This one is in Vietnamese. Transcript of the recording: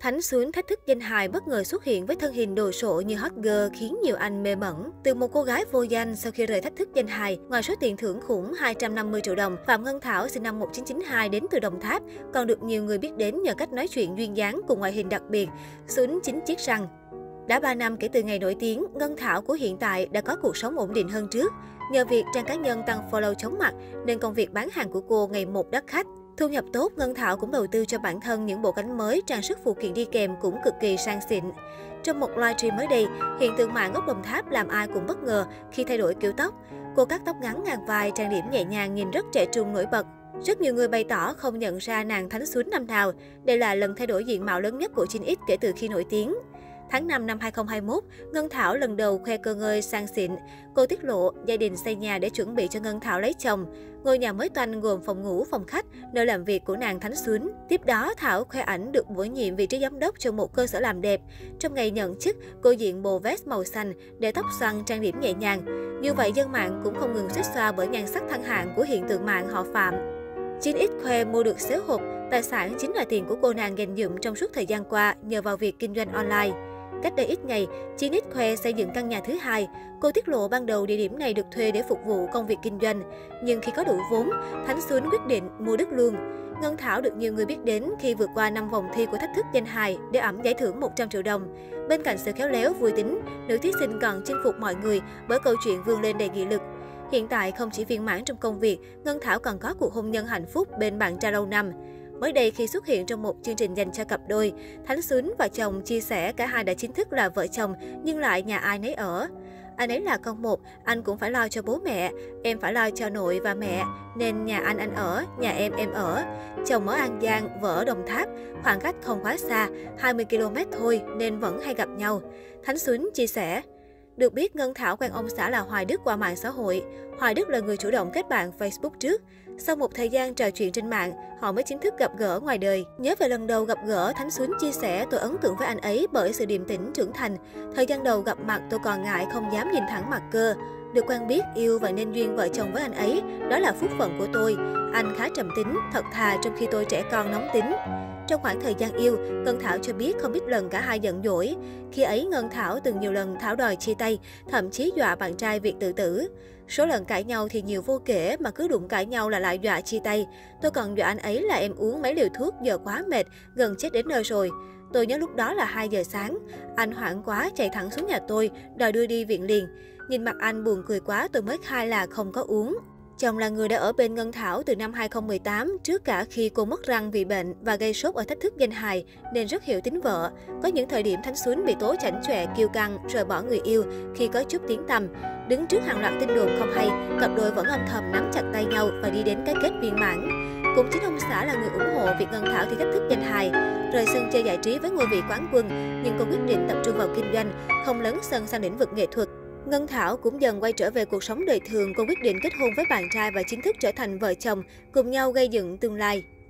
Thánh Xuân thách thức danh hài bất ngờ xuất hiện với thân hình đồ sộ như hot girl khiến nhiều anh mê mẩn. Từ một cô gái vô danh sau khi rời thách thức danh hài, ngoài số tiền thưởng khủng 250 triệu đồng, Phạm Ngân Thảo sinh năm 1992 đến từ Đồng Tháp, còn được nhiều người biết đến nhờ cách nói chuyện duyên dáng cùng ngoại hình đặc biệt, Xuân 9 chiếc răng. Đã 3 năm kể từ ngày nổi tiếng, Ngân Thảo của hiện tại đã có cuộc sống ổn định hơn trước. Nhờ việc trang cá nhân tăng follow chóng mặt, nên công việc bán hàng của cô ngày một đắt khách. Thu nhập tốt, Ngân Thảo cũng đầu tư cho bản thân những bộ cánh mới, trang sức phụ kiện đi kèm cũng cực kỳ sang xịn. Trong một livestream mới đây, hiện tượng mạng gốc Đồng Tháp làm ai cũng bất ngờ khi thay đổi kiểu tóc. Cô cắt tóc ngắn ngang vai, trang điểm nhẹ nhàng nhìn rất trẻ trung nổi bật. Rất nhiều người bày tỏ không nhận ra nàng Thánh Xuân năm nào. Đây là lần thay đổi diện mạo lớn nhất của 9X kể từ khi nổi tiếng. Tháng 5 năm 2021, Ngân Thảo lần đầu khoe cơ ngơi sang xịn. Cô tiết lộ gia đình xây nhà để chuẩn bị cho Ngân Thảo lấy chồng. Ngôi nhà mới toanh gồm phòng ngủ, phòng khách, nơi làm việc của nàng Thánh Xuân. Tiếp đó, Thảo khoe ảnh được bổ nhiệm vị trí giám đốc cho một cơ sở làm đẹp. Trong ngày nhận chức, cô diện bộ vest màu xanh, để tóc xoăn, trang điểm nhẹ nhàng. Như vậy, dân mạng cũng không ngừng xuýt xoa bởi nhan sắc thăng hạng của hiện tượng mạng họ Phạm. 9X khoe mua được xế hộp, tài sản chính là tiền của cô nàng dành dụm trong suốt thời gian qua nhờ vào việc kinh doanh online. Cách đây ít ngày, 9X khoe xây dựng căn nhà thứ hai. Cô tiết lộ ban đầu địa điểm này được thuê để phục vụ công việc kinh doanh. Nhưng khi có đủ vốn, Thánh Xuân quyết định mua đất luôn. Ngân Thảo được nhiều người biết đến khi vượt qua 5 vòng thi của thách thức danh hài để ẵm giải thưởng 100 triệu đồng. Bên cạnh sự khéo léo, vui tính, nữ thí sinh còn chinh phục mọi người bởi câu chuyện vươn lên đầy nghị lực. Hiện tại không chỉ viên mãn trong công việc, Ngân Thảo còn có cuộc hôn nhân hạnh phúc bên bạn trai lâu năm. Mới đây khi xuất hiện trong một chương trình dành cho cặp đôi, Thánh Xuân và chồng chia sẻ cả hai đã chính thức là vợ chồng nhưng lại nhà ai nấy ở. Anh ấy là con một, anh cũng phải lo cho bố mẹ, em phải lo cho nội và mẹ, nên nhà anh ở, nhà em ở. Chồng ở An Giang, vợ ở Đồng Tháp, khoảng cách không quá xa, 20 km thôi nên vẫn hay gặp nhau. Thánh Xuân chia sẻ. Được biết, Ngân Thảo quen ông xã là Hoài Đức qua mạng xã hội. Hoài Đức là người chủ động kết bạn Facebook trước. Sau một thời gian trò chuyện trên mạng, họ mới chính thức gặp gỡ ngoài đời. Nhớ về lần đầu gặp gỡ, Thánh Xuân chia sẻ tôi ấn tượng với anh ấy bởi sự điềm tĩnh trưởng thành. Thời gian đầu gặp mặt tôi còn ngại không dám nhìn thẳng mặt cơ. Được quen biết, yêu và nên duyên vợ chồng với anh ấy, đó là phúc phận của tôi. Anh khá trầm tính, thật thà trong khi tôi trẻ con nóng tính. Trong khoảng thời gian yêu, Ngân Thảo cho biết không ít lần cả hai giận dỗi. Khi ấy, Ngân Thảo từng nhiều lần thảo đòi chia tay, thậm chí dọa bạn trai việc tự tử. Số lần cãi nhau thì nhiều vô kể, mà cứ đụng cãi nhau là lại dọa chia tay. Tôi còn dọa anh ấy là em uống mấy liều thuốc, giờ quá mệt, gần chết đến nơi rồi. Tôi nhớ lúc đó là 2 giờ sáng. Anh hoảng quá chạy thẳng xuống nhà tôi, đòi đưa đi viện liền. Nhìn mặt anh buồn cười quá, tôi mới khai là không có uống. Chồng là người đã ở bên Ngân Thảo từ năm 2018, trước cả khi cô mất răng vì bệnh và gây sốt ở thách thức danh hài, nên rất hiểu tính vợ. Có những thời điểm Thánh Xuân bị tố chảnh chọe, kiêu căng, rồi bỏ người yêu khi có chút tiếng tăm. Đứng trước hàng loạt tin đồn không hay, cặp đôi vẫn âm thầm nắm chặt tay nhau và đi đến cái kết viên mãn. Cũng chính ông xã là người ủng hộ việc Ngân Thảo thi thách thức danh hài, rời sân chơi giải trí với ngôi vị quán quân, nhưng cô quyết định tập trung vào kinh doanh, không lấn sân sang lĩnh vực nghệ thuật. Ngân Thảo cũng dần quay trở về cuộc sống đời thường, cô quyết định kết hôn với bạn trai và chính thức trở thành vợ chồng, cùng nhau gây dựng tương lai.